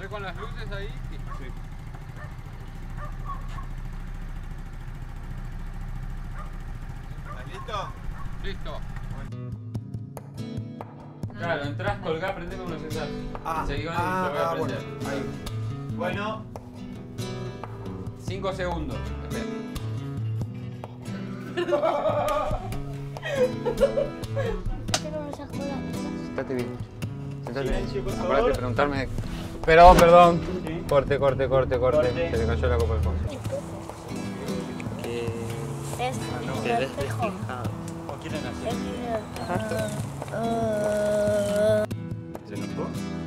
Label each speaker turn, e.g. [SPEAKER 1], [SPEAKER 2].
[SPEAKER 1] Estoy con las luces ahí. Sí.
[SPEAKER 2] ¿Estás listo?
[SPEAKER 1] Listo. Claro, entras, colgás, prendeme unos celular. Seguí con y lo voy a prender.
[SPEAKER 2] Bueno, ahí. Bueno.
[SPEAKER 1] 5 segundos. Sentate bien. Sentate
[SPEAKER 2] Silencio, por
[SPEAKER 1] bien.
[SPEAKER 2] favor.
[SPEAKER 1] Acordate de preguntarme. Perdón.
[SPEAKER 2] Sí.
[SPEAKER 1] Corte. Se te cayó la copa del fondo.
[SPEAKER 3] Que despejado.
[SPEAKER 2] ¿O quieren hacer? ¿Se enojó?